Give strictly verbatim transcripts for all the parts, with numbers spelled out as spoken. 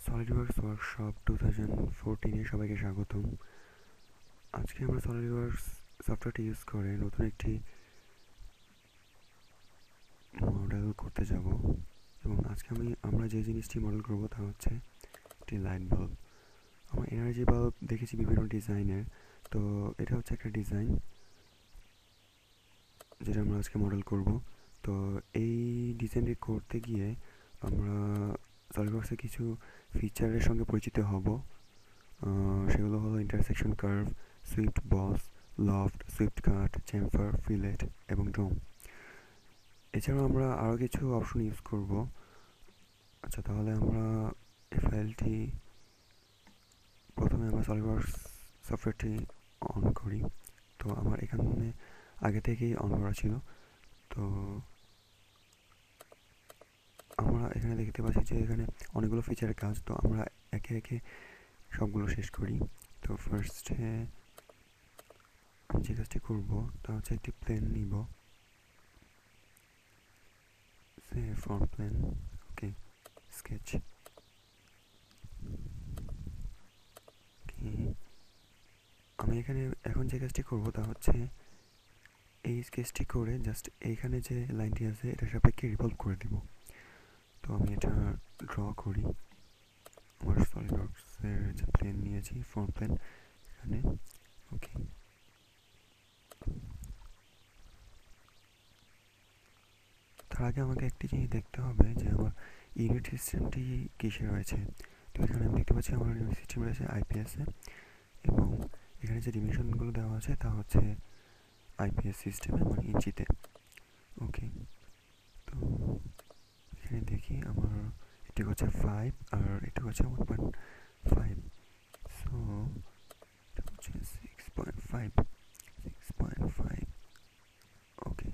SolidWorks workshop two thousand ফোরটিনে সবাইকে স্বাগতম। আজকে আমরা সলিডওয়ার্কস সফটওয়্যারটি ইউজ করে নতুন একটি মডেল করতে যাব, এবং আজকে আমি আমরা যে জিনিসটি মডেল করব তা হচ্ছে একটি লাইট বাল্ব। আমরা এনার্জি বাল্ব দেখেছি বিভিন্ন ডিজাইনের, তো এটা হচ্ছে একটা ডিজাইন যেটা আমরা আজকে মডেল করব। তো এই ডিজাইনটি করতে গিয়ে আমরা সলিডওয়ার্কসের কিছু ফিচারের সঙ্গে পরিচিত হব। সেগুলো হলো intersection curve, swept boss, loft, swept cut, chamfer, fillet এবং ডোম। এছাড়াও আমরা আরও কিছু অপশন ইউজ করব। আচ্ছা, তাহলে আমরা এই ফাইলটি প্রথমে আমরা সলিডওয়ার্কস সফটওয়্যারটি অন করি। তো আমার এখানে আগে থেকেই অন করা ছিল। তো আমরা এখানে দেখতে পাচ্ছি যে এখানে অনেকগুলো ফিচারের কাজ, তো আমরা একে একে সবগুলো শেষ করি। তো ফার্স্টে আমি যে কাজটি করবো তা হচ্ছে একটি প্লেন নিব, সে front plane. Okay, sketch. Okay, আমি এখানে এখন যে কাজটি করবো তা হচ্ছে এই স্কেচটি করে জাস্ট এইখানে যে লাইনটি আছে এটা সাপেক্ষে রিভলভ করে দিব। তো আমি এটা ড্র করি। আমার সলিডওয়ার্কসের যে প্লেন নিয়েছি, ফ্রন্ট প্লেন এখানে। ওকে, তার আগে আমাকে একটি জিনিস দেখতে হবে যে আমার ইউনিট সিস্টেমটি কিসে রয়েছে। তো এখানে আমি দেখতে পাচ্ছি আমার ইউনিট সিস্টেম রয়েছে আইপিএসে, এবং এখানে যে ডিমেনশনগুলো দেওয়া আছে তা হচ্ছে আইপিএস সিস্টেমে, মানে ইঞ্চিতে। ওকে, তো এখানে দেখি আমার এটি হচ্ছে ফাইভ আর এটি হচ্ছে ওয়ান পয়েন্ট ফাইভ, সো এটা হচ্ছে six point five six point five. Okay,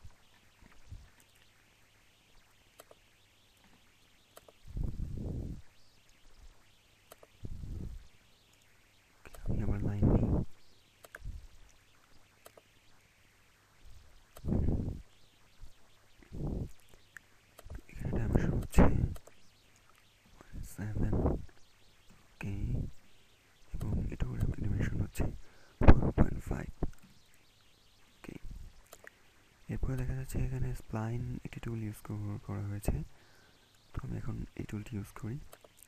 আমি আবার লাইন নিই। এখানে ডাইমেনশন হচ্ছে সেভেন। ওকে, এবং এটা ডাইমেনশন হচ্ছে ওয়ান পয়েন্ট ফাইভ। ওকে, এরপরে দেখা যাচ্ছে এখানে স্প্লাইন একটি টুল ইউজ করা হয়েছে। তো আমি এখন এই টুলটি ইউজ করি।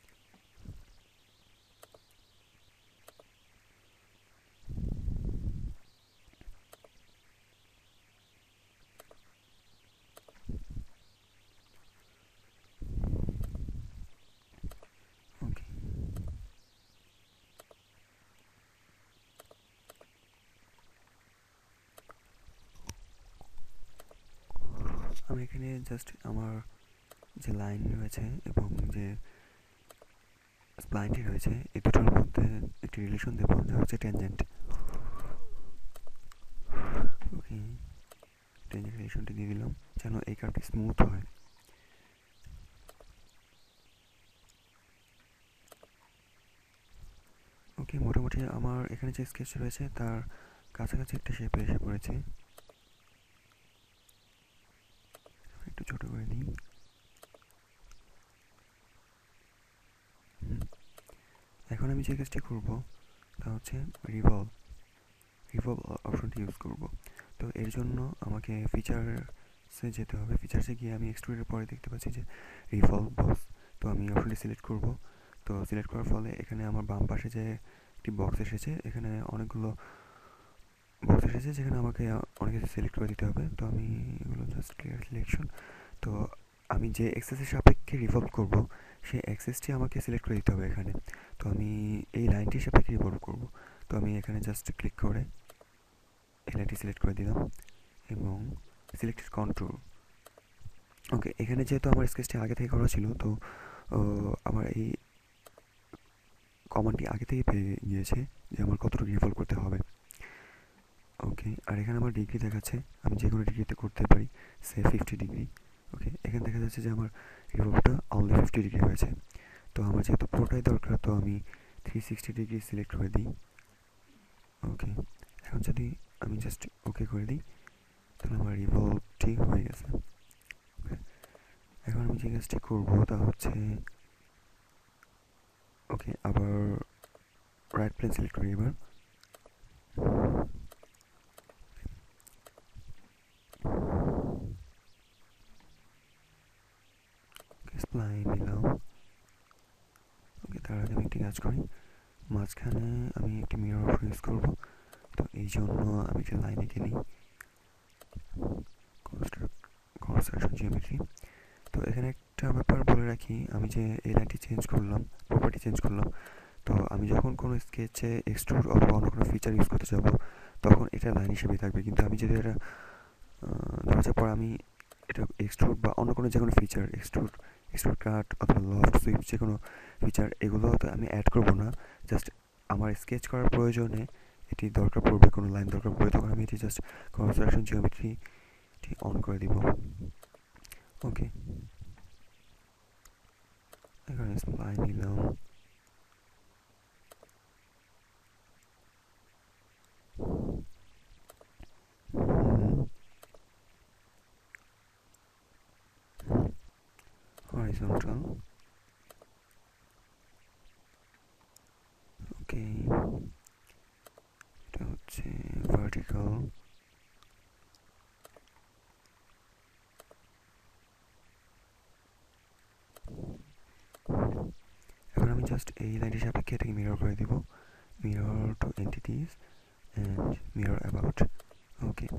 ওকে, আমি এখানে জাস্ট আমার যে লাইন রয়েছে এবং যে স্প্লাইনটি রয়েছে এই দুটোর মধ্যে একটি রিলেশন দেবো, যা হচ্ছে ট্যানজেন্ট। ওকে, ট্যানজেন্ট রিলেশনটি দিয়ে দিলাম যেন এই কার্ভটি স্মুথ হয়। ওকে, মোটামুটি আমার এখানে যে স্কেচ রয়েছে তার কাছাকাছি একটা শেপে এসে পড়েছে। একটু ছোট করে দিই। এখন আমি যে কাজটি করবো তা হচ্ছে রিভলভ রিভলভ অপশনটি ইউজ করব। তো এর জন্য আমাকে ফিচার্সে যেতে হবে। ফিচার্সে গিয়ে আমি এক্সট্রুডের পরে দেখতে পাচ্ছি যে রিভলভ বক্স। তো আমি অপশনটি সিলেক্ট করব। তো সিলেক্ট করার ফলে এখানে আমার বাম পাশে যে একটি বক্স এসেছে, এখানে অনেকগুলো বক্স এসেছে যেখানে আমাকে অনেক কিছু সিলেক্ট করে দিতে হবে। তো আমি এগুলো জাস্ট ক্লিয়ার সিলেকশন। তো আমি যে এক্সেসের সাপেক্ষে রিভলভ করব সেই এক্সেসটি আমাকে সিলেক্ট করে দিতে হবে এখানে। তো আমি এই লাইনটির সাপেক্ষে রিভলভ করব। তো আমি এখানে জাস্ট ক্লিক করে এই লাইনটি সিলেক্ট করে দিলাম এবং সিলেক্টেড কন্ট্রোল। ওকে, এখানে যেহেতু আমার স্কেচটি আগে থেকে করা ছিল, তো আমার এই কমান্ডটি আগে থেকে পেয়ে গিয়েছে যে আমার কতটুকু রিভলভ করতে হবে। ওকে, আর এখানে আমার ডিগ্রি দেখাচ্ছে, আমি যে কোনো ডিগ্রিতে করতে পারি, সে ফিফটি ডিগ্রি। ওকে, এখানে দেখা যাচ্ছে যে আমার রিভলভটা অনলি ফিফটি ডিগ্রি হয়েছে। তো আমার যেহেতু পুরোটাই দরকার, তো আমি থ্রি সিক্সটি ডিগ্রি সিলেক্ট করে দিই। ওকে, এখন যদি আমি জাস্ট ওকে করে দিই তাহলে আমার রিভলভটি হয়ে গেছে। এখন আমি যে কাজটি করবো তা হচ্ছে ওকে, আবার রাইট প্লেন সিলেক্ট করি এবার। স্প্লাইন নিলাম। ওকে, তার আগে আমি একটি কাজ করি, মাঝখানে আমি একটি মিরর ইউজ করব। তো এই জন্য আমি একটা লাইন এঁকে নিই, কনস্ট্রাকশন জিওমেট্রি। তো এখানে একটা ব্যাপার বলে রাখি, আমি যে এই লাইনটি চেঞ্জ করলাম, প্রপার্টি চেঞ্জ করলাম, তো আমি যখন কোনো স্কেচে এক্সট্রুড অথবা অন্য কোনো ফিচার ইউজ করতে যাব তখন এটা লাইন হিসেবেই থাকবে। কিন্তু আমি যদি এটা ধরা যাক পর আমি এটা এক্সট্রুড বা অন্য কোনো যে কোনো ফিচার, এক্সট্রুড এক্সট্রুড কাট অথবা লফট সুইপ যে কোনো ফিচার, এগুলো তো আমি অ্যাড করবো না। জাস্ট আমার স্কেচ করার প্রয়োজনে এটি দরকার পড়বে, কোনো লাইন দরকার পড়বে, তখন আমি এটি জাস্ট কনস্ট্রাকশন জিওমেট্রি অন করে দিব। ওকে, এখানে স্প্লাইন নিলাম। হরাইজন্টাল। ওকে, এটা হচ্ছে ভার্টিক্যাল। এখন আমি জাস্ট এই লাইনটির সাপেক্ষে এটাকে মিরর করে দিব, mirror to entities and mirror about. Okay,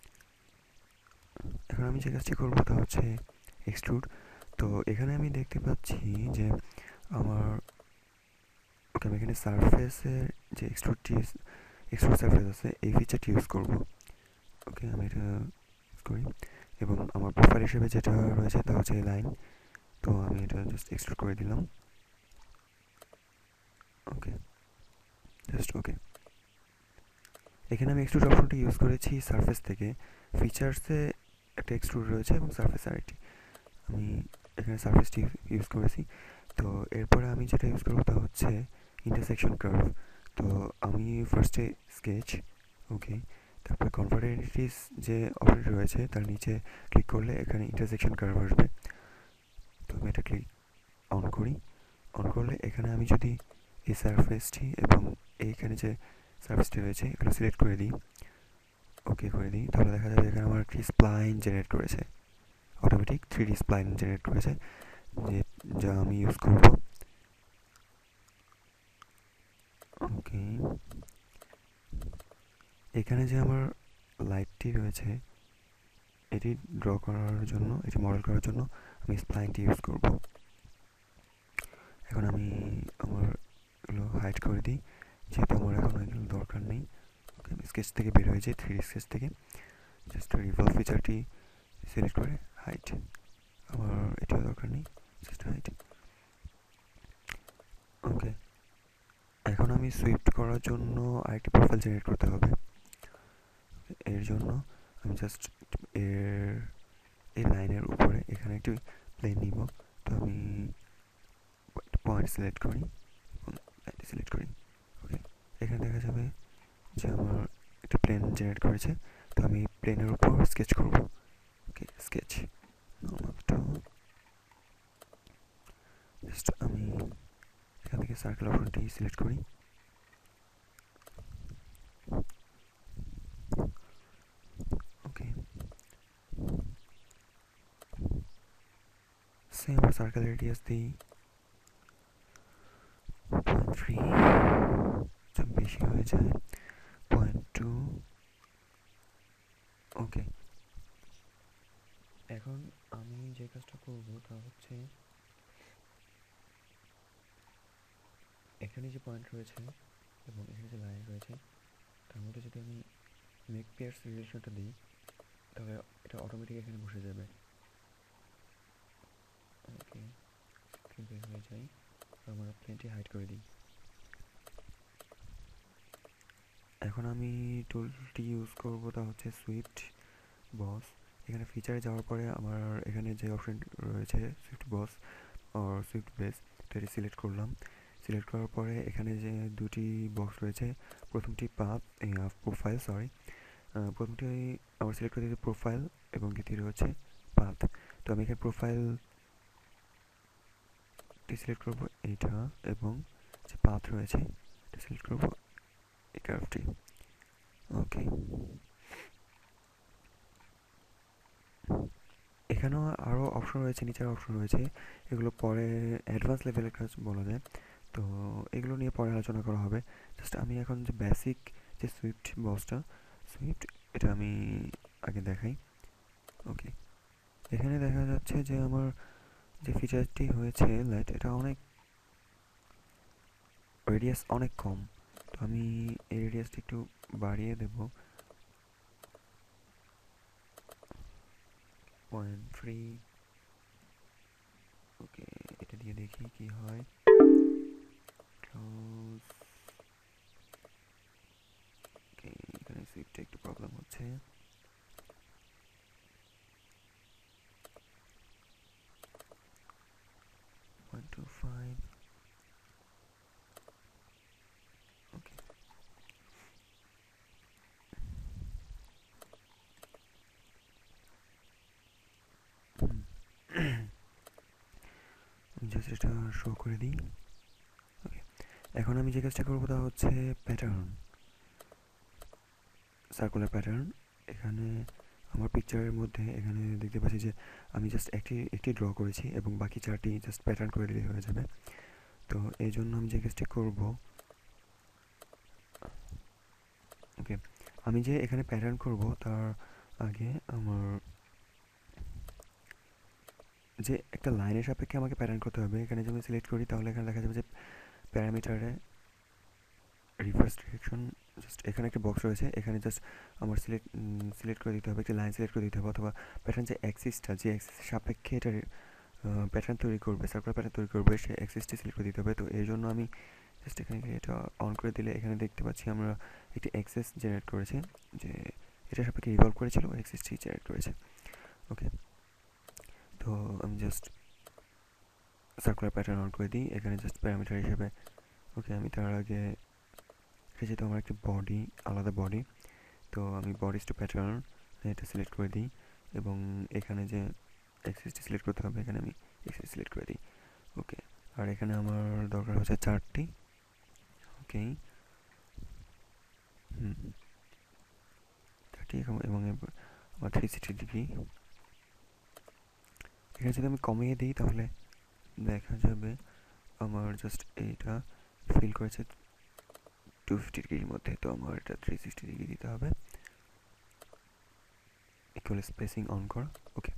এখন আমি যে কাজটি করবো তা হচ্ছে এক্সট্রুড। তো এখানে আমি দেখতে পাচ্ছি যে আমার, ওকে, আমি এখানে সারফেসের যে এক্সট্রুডটি এক্সট্রুড সারফেস আছে এই ফিচারটি ইউজ করব। ওকে, আমি এটা ইউজ করি এবং আমার প্রোফাইল হিসেবে যেটা রয়েছে তা হচ্ছে লাইন। তো আমি এটা জাস্ট এক্সট্রুড করে দিলাম। Okay, just okay. এখানে আমি এক্সট্রুড অপশনটি ইউজ করেছি সারফেস থেকে। ফিচার্সে একটা এক্সট্রুড রয়েছে এবং সারফেস আরেকটি, আমি এখানে সারফেসটি ইউজ করেছি। তো এরপরে আমি যেটা ইউজ করবো তা হচ্ছে ইন্টারসেকশন কার্ভ। তো আমি ফার্স্টে স্কেচ, ওকে, তারপরে কনভার্ট এন্টিটিস যে অপশনটি রয়েছে তার নিচে ক্লিক করলে এখানে ইন্টারসেকশন কার্ভ আসবে। তো আমি এটা ক্লিক অন করি। অন করলে এখানে আমি যদি এই সারফেসটি এবং এইখানে যে সারফেসটি রয়েছে এগুলো সিলেক্ট করে দিই, ওকে করে দিই, তাহলে দেখা যাবে এখানে আমার একটি স্প্লাইন জেনারেট করেছে, automatic three D spline generate করেছে, যে যা আমি ইউজ করব। ওকে, এখানে যে আমার লাইটটি রয়েছে এটি ড্র করার জন্য, এটি মডেল করার জন্য আমি স্প্লাইনটি ইউজ করব। এখন আমি আমার এগুলো হাইড করে দিই, যেহেতু আমার এখন এগুলো দরকার নেই। ওকে, আমি স্কেচ থেকে বের হয়ে যাই, থ্রি ডি স্কেচ থেকে, জাস্ট রিভলভ ফিচারটি সিলেক্ট করে হাইট, আমার এটিও দরকার নেই, জাস্ট হাইট। ওকে, এখন আমি সুইফট করার জন্য আরেকটি প্রোফাইল জেনারেট করতে হবে। এর জন্য আমি জাস্ট এর এই লাইনের উপরে এখানে একটি প্লেন নিব। তো আমি পয়েন্ট সিলেক্ট করি এবং লাইনটি সিলেক্ট করি। ওকে, এখানে দেখা যাবে যে আমার একটা প্লেন জেনারেট করেছে। তো আমি প্লেনের উপর স্কেচ করব। Okay, sketch normal to, just আমি এখান থেকে সার্কেল অপশনটি সিলেক্ট করি। ওকে, সেম সার্কেল রেডিয়াস দিই পয়েন্ট থ্রি, বেশি হয়ে যায় পয়েন্ট টু। ওকে, এখন আমি যে কাজটা করব তা হচ্ছে এখানে যে পয়েন্ট রয়েছে এবং এখানে যে লাইন রয়েছে তার মধ্যে যদি আমি মেক পেয়ার্স রিলেশনটা দিই তাহলে এটা অটোমেটিক এখানে বসে যাবে। ওকে, স্ক্রিন বের হয়ে যাই, আমার প্লেনটি হাইড করে দিই। এখন আমি টুলটি ইউজ করব তা হচ্ছে সুইফট বস। এখানে ফিচারে যাওয়ার পরে আমার এখানে যে অপশন রয়েছে সুইফট বস আর সুইফট বেস, তো এটি সিলেক্ট করলাম। সিলেক্ট করার পরে এখানে যে দুটি বক্স রয়েছে, প্রথমটি পাথ প্রোফাইল, সরি প্রথমটি আমার সিলেক্ট করে দিয়েছে প্রোফাইল এবং দ্বিতীয়টি হচ্ছে পাথ। তো আমি এখানে প্রোফাইলটি সিলেক্ট করবো এইটা এবং যে পাথ রয়েছে এটা সিলেক্ট করব, এই কার্ভটি। ওকে, এখানেও আরও অপশন রয়েছে, নিচের অপশন রয়েছে, এগুলো পরে অ্যাডভান্স লেভেলের কাজ বলা যায়। তো এগুলো নিয়ে পরে আলোচনা করা হবে। জাস্ট আমি এখন যে বেসিক যে সুইফট বসটা, সুইফট এটা আমি আগে দেখাই। ওকে, এখানে দেখা যাচ্ছে যে আমার যে ফিচারটি হয়েছে লাইট, এটা অনেক রেডিয়াস অনেক কম। তো আমি এই রেডিয়াসটা একটু বাড়িয়ে দেব, পয়েন্ট থ্রি। ওকে, এটা দিয়ে দেখি কি হয়। ক্লোজ। ওকে, এখানে সুইফটে একটু প্রবলেম হচ্ছে। One two five. ওকে, আমি জাস্ট এটা শো করে দিই। ওকে, এখন আমি যে কাজটা করবো তা হচ্ছে প্যাটার্ন, সার্কুলার প্যাটার্ন। এখানে আমার পিকচারের মধ্যে এখানে দেখতে পাচ্ছি যে আমি জাস্ট একটি একটি ড্র করেছি এবং বাকি চারটি জাস্ট প্যাটার্ন করে দিলে হয়ে যাবে। তো এই জন্য আমি যে কাজটি করবো, ওকে, আমি যে এখানে প্যাটার্ন করব তার আগে আমার যে একটা লাইনের সাপেক্ষে আমাকে প্যাটার্ন করতে হবে। এখানে যদি আমি সিলেক্ট করি তাহলে এখানে দেখা যাবে যে প্যারামিটারে রিভার্স ডিরেকশন, জাস্ট এখানে একটা বক্স রয়েছে, এখানে জাস্ট আমার সিলেক্ট সিলেক্ট করে দিতে হবে, একটি লাইন সিলেক্ট করে দিতে হবে, অথবা প্যাটার্ন যে অ্যাক্সিসটা, যে অ্যাক্সিসের সাপেক্ষে এটা প্যাটার্ন তৈরি করবে, সার্কুলার প্যাটার্ন তৈরি করবে, সেই অ্যাক্সিসটি সিলেক্ট করে দিতে হবে। তো এই জন্য আমি জাস্ট এখানে এটা অন করে দিলে এখানে দেখতে পাচ্ছি আমরা একটি অ্যাক্সিস জেনারেট করেছে, যে এটা সাপেক্ষে রিভলভ করেছিল, অ্যাক্সিসটি জেনারেট করেছে। ওকে, তো আমি জাস্ট সার্কুলার প্যাটার্ন অন করে দিই এখানে জাস্ট প্যারামিটার হিসেবে। ওকে, আমি তার আগে যেহেতু আমার একটি বডি, আলাদা বডি, তো আমি বডিজ টু প্যাটার্ন এটা সিলেক্ট করে দিই এবং এখানে যে এক্সিসটি সিলেক্ট করতে হবে এখানে আমি এক্সিস সিলেক্ট করে দিই। ওকে, আর এখানে আমার দরকার হচ্ছে চারটি। ওকে, হুম, চারটি এবং আমার থ্রি সিক্সটি ডিগ্রি। এখানে যদি আমি কমিয়ে দিই তাহলে দেখা যাবে আমার জাস্ট এইটা ফিল করেছে টু ফিফটি ডিগ্রির মধ্যে, তো আমার এটা থ্রি সিক্সটি ডিগ্রি দিতে হবে। ইকুয়াল স্পেসিং অন করা। ওকে,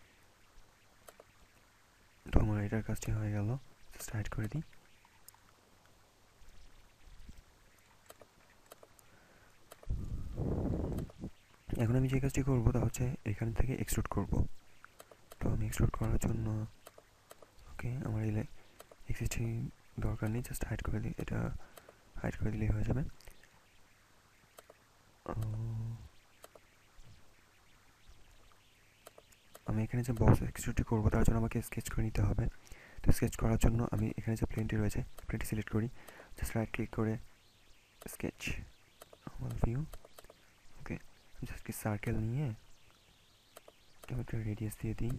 তো আমার এটার কাজটি হয়ে গেল, জাস্ট হাইড করে দিই। এখন আমি যে কাজটি করবো তা হচ্ছে এখান থেকে এক্সট্রুড করব। তো আমি এক্সট্রুড করার জন্য, ওকে, আমার এই এক্সিস্টি দরকার নেই, জাস্ট হাইড করে দিই, এটা হাইড করে দিলেই হয়ে যাবে। আমি এখানে যে বক্স এক্সট্রুডটি করবো তার জন্য আমাকে স্কেচ করে নিতে হবে। তো স্কেচ করার জন্য আমি এখানে যে প্লেনটি রয়েছে প্লেনটি সিলেক্ট করি, জাস্ট রাইট ক্লিক করে sketch normal view. Okay, just কি সার্কেল নিয়ে আমি একটা রেডিয়াস দিয়ে দিই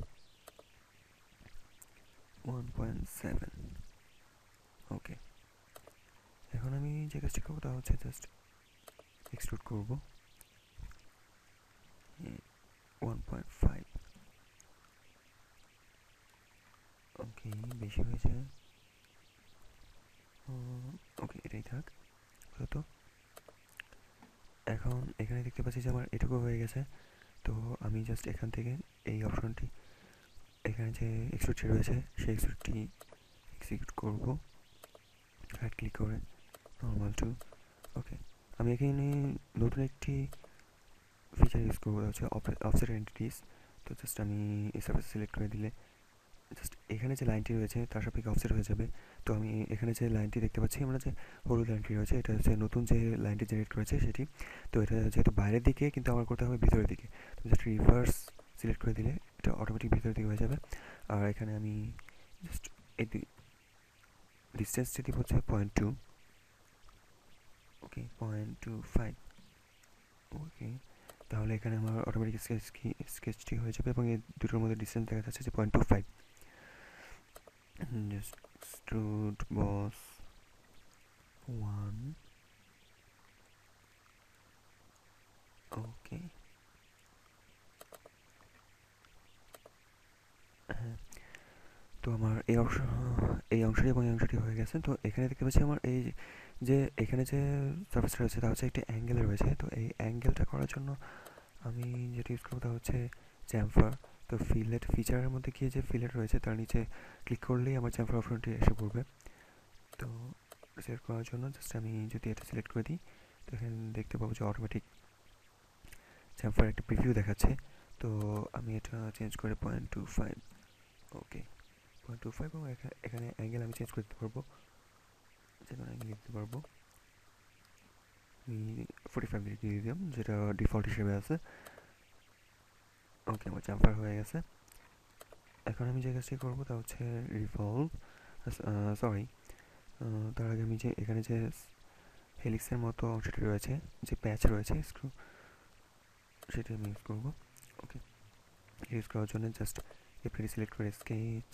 ওয়ান পয়েন্ট সেভেন। ওকে, এখন আমি যে কাজটি করবো তা হচ্ছে জাস্ট এক্সট্রুড করবো ওয়ান পয়েন্ট ফাইভ। ওকে, বেশি হয়েছে। ওকে, এটাই থাক তো। এখন এখানে দেখতে পাচ্ছি যে আমার এটুকু হয়ে গেছে। তো আমি জাস্ট এখান থেকে এই অপশনটি, এখানে যে এক্সট্রুডটি রয়েছে সেই এক্সট্রুডটি এক্সিকিউট করবো রাইট ক্লিক করে নর্মাল টু। ওকে, আমি এখানে নতুন একটি ফিচার ইউজ করবো, হচ্ছে অফসেট এন্টিটিস। তো জাস্ট আমি এই সার্ফেস সিলেক্ট করে দিলে জাস্ট এখানে যে লাইনটি রয়েছে তার সাপেক্ষে অফসেট হয়ে যাবে। তো আমি এখানে যে লাইনটি দেখতে পাচ্ছি, আমরা যে হলুদ লাইনটি রয়েছে এটা হচ্ছে নতুন যে লাইনটি জেনারেট করেছে সেটি। তো এটা যেহেতু বাইরের দিকে কিন্তু আমার করতে হবে ভিতরের দিকে, তো জাস্ট রিভার্স সিলেক্ট করে দিলে এটা অটোমেটিক ভিতরের দিকে হয়ে যাবে। আর এখানে আমি জাস্ট এই ডিস্টেন্সটি দিব হচ্ছে point two. Okay, point two five. Okay, তাহলে এখানে আমার অটোমেটিক স্কেচ কি স্কেচটি হয়ে যাবে এবং এই দুটোর মধ্যে ডিস্টেন্স দেখা যাচ্ছে যে point two five. Just extrude boss one. Okay, হ্যাঁ। তো আমার এই অংশ এই অংশটি এবং এই অংশটি হয়ে গেছে। তো এখানে দেখতে পাচ্ছি আমার এই যে এখানে যে সার্ফেসটা রয়েছে তা হচ্ছে একটি অ্যাঙ্গেলে রয়েছে। তো এই অ্যাঙ্গেলটা করার জন্য আমি যেটা ইউজ করবো তা হচ্ছে চ্যামফার। তো ফিলেট ফিচারের মধ্যে গিয়ে যে ফিলেট রয়েছে তার নিচে ক্লিক করলেই আমার চ্যামফার অপশনটি এসে পড়বে। তো সিলেক্ট করার জন্য জাস্ট আমি যদি এটা সিলেক্ট করে দিই তো এখানে দেখতে পাবো যে অটোমেটিক চ্যামফার একটা প্রিভিউ দেখাচ্ছে। তো আমি এটা চেঞ্জ করে point two five. Okay, point two five এবং এখানে অ্যাঙ্গেল আমি চেঞ্জ করে দিতে পারবো, যে কোনো অ্যাঙ্গেল দিতে পারবো। আমি ফোর্টি ফাইভ ডিগ্রি দিয়ে দিলাম যেটা ডিফল্ট হিসেবে আছে। ওকে, আমার চ্যামফার হয়ে গেছে। এখন আমি যে কাজটি করবো তা হচ্ছে রিভলভ, সরি তার আগে আমি যে এখানে যে হেলিক্সের মতো অংশটি রয়েছে, যে প্যাচ রয়েছে স্ক্রু, সেটা আমি ইউজ করবো। ওকে, ইউজ করার জন্য জাস্ট এপ্রিটি সিলেক্ট করে স্কেচ,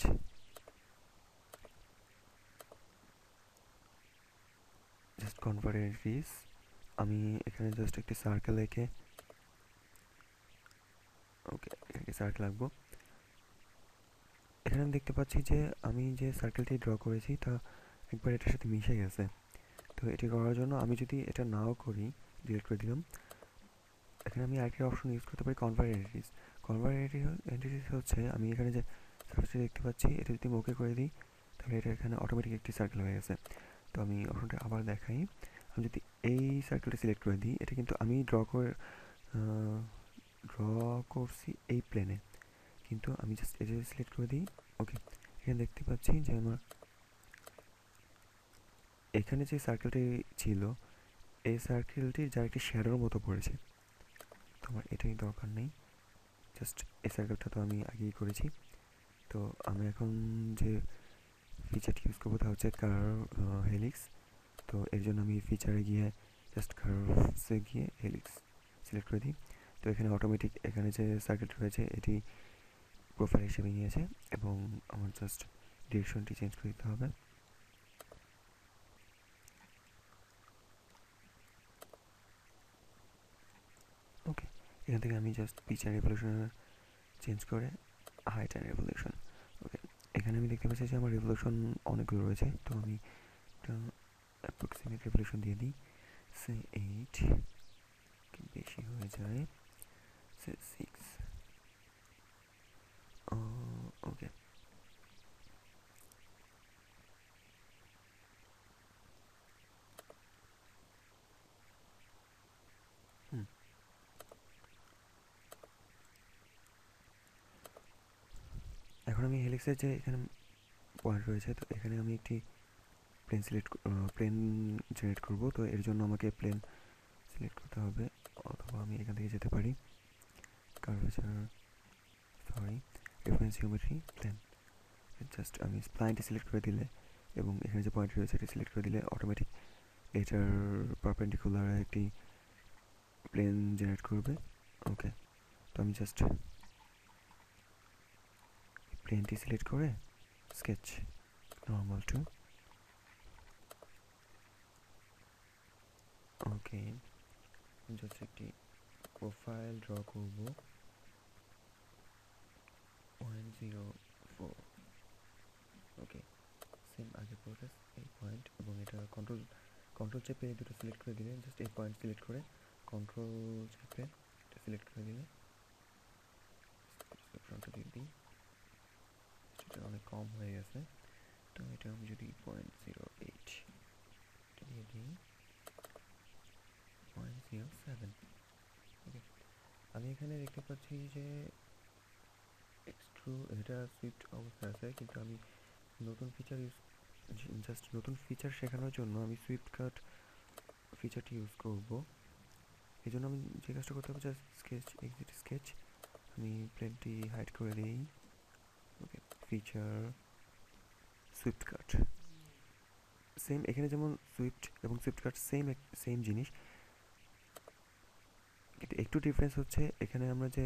জাস্ট কনভার্ট এন্ট্রিজ। আমি এখানে জাস্ট একটি সার্কেল এঁকে, ওকে এখানে সার্কেল আঁকবো। এখানে আমি দেখতে পাচ্ছি যে আমি যে সার্কেলটি ড্র করেছি তা একবার এটার সাথে মিশে গেছে। তো এটি করার জন্য আমি যদি এটা নাও করি, ডিলিট করে দিলাম, এখানে আমি আরেকটি অপশন ইউজ করতে পারি কনভার্ট এন্টিটিস। কনভার্ট এন্টিটিস হচ্ছে আমি এখানে যে সার্ফেসটি দেখতে পাচ্ছি এটা যদি আমি ওকে করে দিই তাহলে এটা এখানে অটোমেটিক একটি সার্কেল হয়ে গেছে। তো আমি অপশনটা আবার দেখাই, আমি যদি এই সার্কেলটা সিলেক্ট করে দিই, এটা কিন্তু আমি ড্র করে ড্র করছি এই প্লেনে, কিন্তু আমি জাস্ট এটা সিলেক্ট করে দিই। ওকে, এখানে দেখতে পাচ্ছি যে আমার এখানে যে সার্কেলটি ছিল এই সার্কেলটির যা একটি শ্যাডোর মতো পড়েছে। তো আমার এটাই দরকার নেই, জাস্ট এই সার্কেলটা তো আমি আগেই করেছি। তো আমি এখন যে ফিচারটি ইউজ করবো তা হচ্ছে কার্ভ হেলিক্স। তো এর জন্য আমি ফিচারে গিয়ে জাস্ট কার্ভসে গিয়ে হেলিক্স সিলেক্ট করে দিই। তো এখানে অটোমেটিক এখানে যে সার্কেলটি রয়েছে এটি প্রোফাইল হিসেবে নিয়েছে এবং আমার জাস্ট ডিরেকশনটি চেঞ্জ করে দিতে হবে। ওকে, এখান থেকে আমি just pitch and revolution change করে হাইট অ্যান্ড রেভলিউশন। ওকে, এখানে আমি দেখতে পাচ্ছি যে আমার রেভলিউশন অনেকগুলো রয়েছে। তো আমি একটা অ্যাপ্রক্সিমেট রেভলিউশন দিয়ে দিই, সে এইট, বেশি হয়ে যায় সে সিক্স। ওকে, হুম। এখন আমি হেলিক্সের যে এখানে পয়েন্ট রয়েছে তো এখানে আমি একটি প্লেন সিলেক্ট প্লেন জেনারেট করব। তো এর জন্য আমাকে প্লেন সিলেক্ট করতে হবে, অথবা আমি এখান থেকে যেতে পারি curvature, sorry reference geometry plane. Just আমি স্প্লাইনটি সিলেক্ট করে দিলে এবং এখানে যে পয়েন্ট রয়েছে এটি সিলেক্ট করে দিলে অটোমেটিক এটার পারপেন্ডিকুলার একটি প্লেন জেনারেট করবে। ওকে, তো আমি জাস্ট প্লেনটি সিলেক্ট করে sketch normal to. Okay, just একটি প্রোফাইল ড্র করব point zero four. Okay, same আগে প্রসেস, এই পয়েন্ট এবং এটা কন্ট্রোল কন্ট্রোল চেপে এই দুটো সিলেক্ট করে দিলে, জাস্ট এই পয়েন্ট সিলেক্ট করে কন্ট্রোল চেপে এটা সিলেক্ট করে দিলে অপশনটা দিয়ে দিই। এটা অনেক কম হয়ে গেছে, তো এটা আমি যদি পয়েন্ট জিরো এইট এটা দিয়ে দিই, পয়েন্ট জিরো সেভেন। ওকে, আমি এখানে দেখতে পাচ্ছি যে এক্সট্রু এটা সুইফট অবস্থা আছে, কিন্তু আমি নতুন ফিচার ইউজ জাস্ট নতুন ফিচার শেখানোর জন্য আমি সুইফট কাট ফিচারটি ইউজ করব। এই জন্য আমি যে কাজটা করতে হবে জাস্ট স্কেচ এক্সিট স্কেচ, আমি প্লেনটি হাইড করে দিই। Okay, feature swept cut, same এখানে যেমন সুইফট এবং সুইফট কাট সেম সেম জিনিস, কিন্তু একটু ডিফারেন্স হচ্ছে এখানে আমরা যে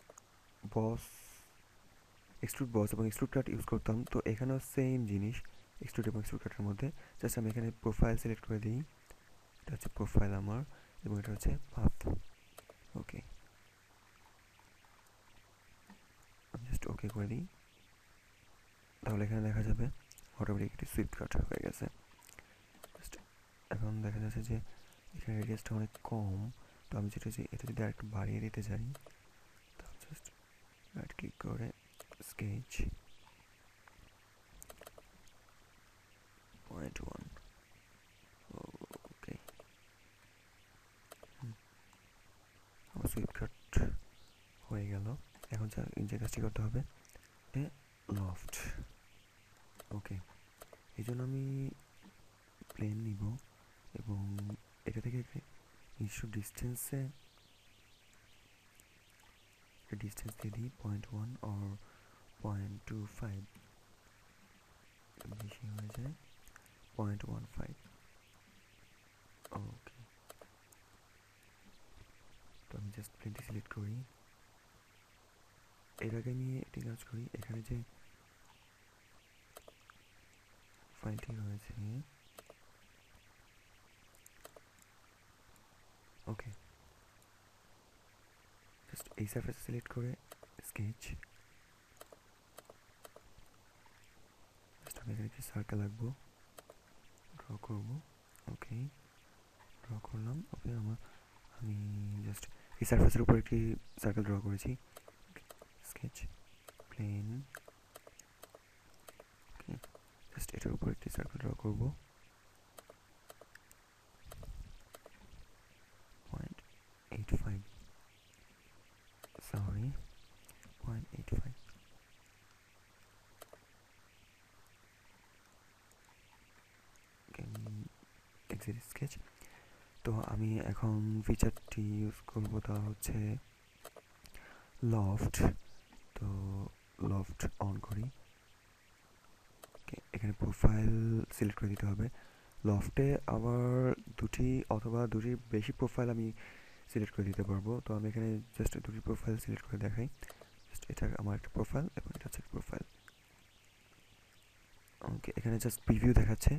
বস এক্সট্রুড বস এবং এক্সট্রুড কাট ইউজ করতাম, তো এখানেও সেম জিনিস এক্সট্রুড এবং এক্সট্রুড কাটের মধ্যে জাস্ট আমি এখানে প্রোফাইল সিলেক্ট করে দিই, এটা হচ্ছে প্রোফাইল আমার, এবং এটা হচ্ছে পাথ। ওকে, আমি জাস্ট ওকে করে দিই, তাহলে এখানে দেখা যাবে অটোমেটিক একটি সুইপ কাট হয়ে গেছে। জাস্ট এখন দেখা যাচ্ছে যে এখানে রেডিয়াসটা অনেক কম, তো আমি যেটা যে এটা যদি আরেকটু বাড়িয়ে দিতে চাই, তাহলে জাস্ট রাইট ক্লিক করে স্কেচ পয়েন্ট ওয়ান। ওকে, আমার সুইপ কাট হয়ে গেল। এখন যে কাজটি করতে হবে লফট। ওকে, এই জন্য আমি প্লেন নিব এবং এটা থেকে নিজস্ব ডিস্টেন্সে ডিস্টেন্স দিয়ে দিই point one or point two five, বেশি হয়ে যায় পয়েন্ট ওয়ান ফাইভ। ওকে, তো আমি জাস্ট প্লেনটি সিলেক্ট করি। এর আগে আমি একটি কাজ করি, এখানে যে ফাইলটি রয়েছে, ওকে, জাস্ট এই সারফেস সিলেক্ট করে স্কেচ, জাস্ট আমি এখানে একটি সার্কেল আঁকবো, ড্র করবো। ওকে, ড্র করলাম। ওকে, আমার আমি জাস্ট এই সারফেসের উপর একটি সার্কেল ড্র করেছি, স্কেচ প্লেন। ওকে, জাস্ট এটার উপর একটি সার্কেল ড্র করবো, point eight five, sorry point eight five. Exit sketch. তো আমি এখন ফিচারটি ইউজ করবো, তা হচ্ছে লফট। তো লফট অন করি, এখানে প্রোফাইল সিলেক্ট করে দিতে হবে। লফটে আবার দুটি অথবা দুটির বেশি প্রোফাইল আমি সিলেক্ট করে দিতে পারবো। তো আমি এখানে জাস্ট দুটি প্রোফাইল সিলেক্ট করে দেখাই, জাস্ট এটা আমার একটা প্রোফাইল এবং এটা হচ্ছে প্রোফাইল। ওকে, এখানে জাস্ট প্রিভিউ দেখাচ্ছে।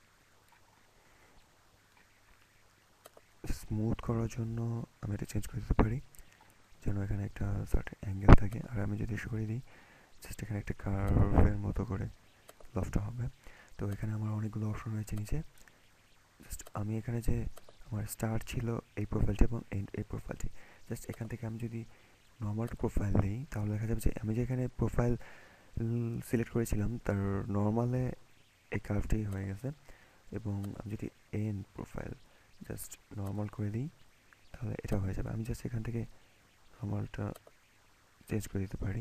স্মুথ করার জন্য আমি এটা চেঞ্জ করে দিতে পারি, যেন এখানে একটা সার্টেন অ্যাঙ্গেল থাকে। আর আমি যদি শুরু করে দিই, জাস্ট এখানে একটা কার্ভের মতো করে লফটটা হবে। তো এখানে আমার অনেকগুলো অপশন রয়েছে নিচে। জাস্ট আমি এখানে যে আমার স্টার্ট ছিল এই প্রোফাইলটি এবং এন্ড এই প্রোফাইলটি, জাস্ট এখান থেকে আমি যদি নর্মাল প্রোফাইল দিই, তাহলে দেখা যাবে যে আমি যে এখানে প্রোফাইল সিলেক্ট করেছিলাম তার নর্মালে এই কার্ভটি হয়ে গেছে। এবং আমি যদি এন্ড প্রোফাইল জাস্ট নর্মাল করে দিই, তাহলে এটা হয়ে যাবে। আমি জাস্ট এখান থেকে নর্মালটা চেঞ্জ করে দিতে পারি।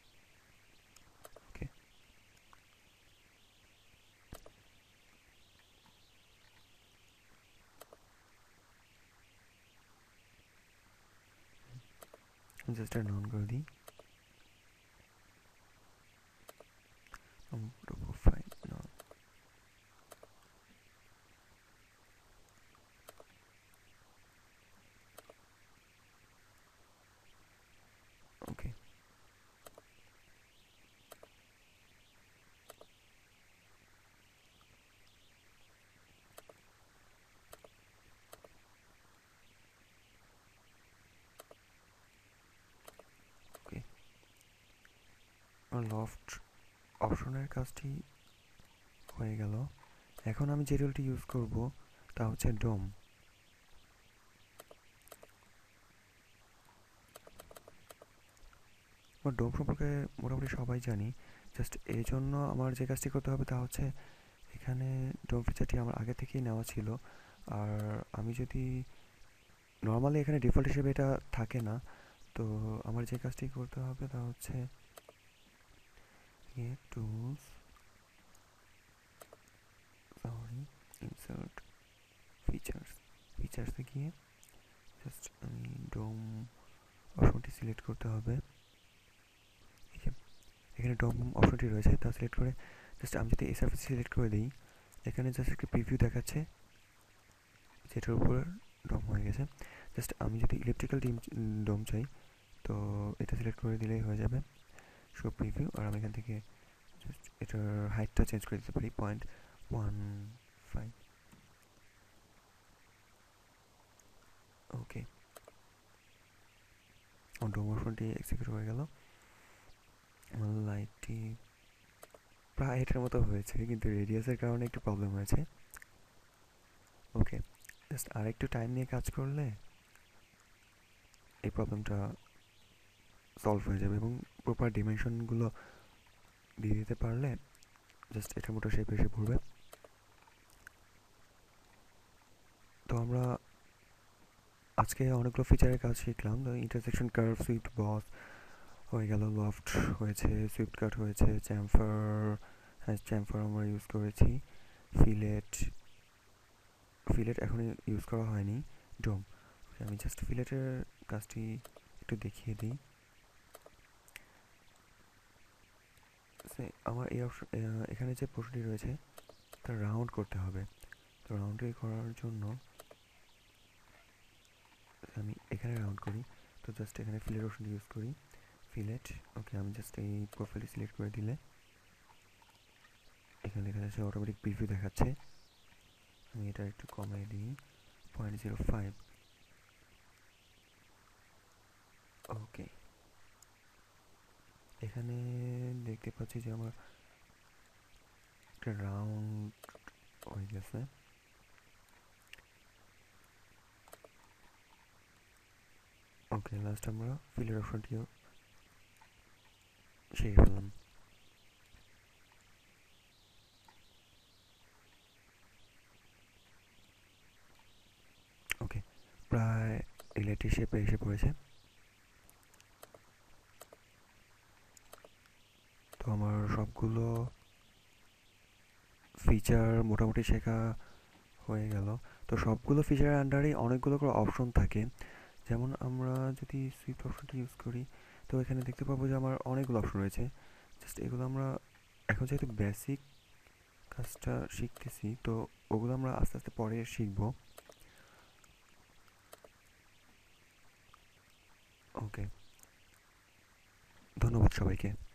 ওকে, জাস্ট এটা নন করে দিই, প্রোফাইল নন। ওকে, ওকে, লফট অপশনের কাজটি হয়ে গেল। এখন আমি যে টুলটি ইউজ করব তা হচ্ছে ডোম। আমার ডোম সম্পর্কে মোটামুটি সবাই জানি। জাস্ট এই জন্য আমার যে কাজটি করতে হবে তা হচ্ছে এখানে ডোম ফিচারটি আমার আগে থেকেই নেওয়া ছিল। আর আমি যদি নর্মালি এখানে ডিফল্ট হিসেবে এটা থাকে না, তো আমার যে কাজটি করতে হবে তা হচ্ছে টুলস, সরি ইনসার্ট ফিচার্স, ফিচার্সে গিয়ে জাস্ট আমি ডোম অপশনটি সিলেক্ট করতে হবে। এই যে এখানে ডোম অপশনটি রয়েছে, তা সিলেক্ট করে জাস্ট আমি যদি এই সার্ফেস সিলেক্ট করে দিই, এখানে জাস্ট একটা প্রিভিউ দেখাচ্ছে যেটার উপর ডোম হয়ে গেছে। জাস্ট আমি যদি ইলেকট্রিক্যাল ডিম ডোম চাই, তো এটা সিলেক্ট করে দিলেই হয়ে যাবে শো প্রিভিউ। আর আমি এখান থেকে এটার হাইটটা চেঞ্জ করে দিতে পারি পয়েন্ট ওয়ান ফাইভ। ওকে, আমার ডোমোফোনটি এক্সিকিউট হয়ে গেল। আমার লাইটটি প্রায় এটার মতো হয়েছে, কিন্তু রেডিয়াসের কারণে একটু প্রবলেম হয়েছে। ওকে, জাস্ট আর একটু টাইম নিয়ে কাজ করলে এই প্রবলেমটা সলভ হয়ে যাবে, এবং প্রপার ডিমেনশনগুলো দিয়ে দিতে পারলে জাস্ট এটা মোটা শেপে এসে পড়বে। তো আমরা আজকে অনেকগুলো ফিচারের কাজ শিখলাম। ইন্টারসেকশন কার্ভ, সুইফট বস হয়ে গেল, লফট হয়েছে, সুইফট কাট হয়েছে, চ্যাম্ফার, হ্যাঁ চ্যাম্ফার আমরা ইউজ করেছি, ফিলেট ফিলেট এখন ইউজ করা হয়নি, ডোম। আমি জাস্ট ফিলেটের কাজটি একটু দেখিয়ে দিই। আমার এই অপশন, এখানে যে প্রশ্নটি রয়েছে তা রাউন্ড করতে হবে। তো রাউন্ডে করার জন্য আমি এখানে রাউন্ড করি। তো জাস্ট এখানে ফিলেট অপশনটি ইউজ করি, ফিলেট। ওকে, আমি জাস্ট এই প্রোফাইলটি সিলেক্ট করে দিলে এখানে লেখা যাচ্ছে অটোমেটিক প্রিভিউ দেখাচ্ছে। আমি এটা একটু কমিয়ে দিই, পয়েন্ট জিরো ফাইভ। ওকে, এখানে দেখতে পাচ্ছি যে আমার একটা রাউন্ড হয়ে গেছে। ওকে, লাস্ট আমরা ফিলের অপশনটিও শিখে ফেললাম। ওকে, প্রায় রিলেটিভ শেপে এসে পড়েছে। তো আমার সবগুলো ফিচার মোটামুটি শেখা হয়ে গেল। তো সবগুলো ফিচারের আন্ডারেই অনেকগুলো করে অপশন থাকে। যেমন আমরা যদি সুইফট অপশনটি ইউজ করি, তো এখানে দেখতে পাবো যে আমার অনেকগুলো অপশন রয়েছে। জাস্ট এগুলো আমরা এখন যেহেতু বেসিক কাজটা শিখতেছি, তো ওগুলো আমরা আস্তে আস্তে পরে শিখব। ওকে, ধন্যবাদ সবাইকে।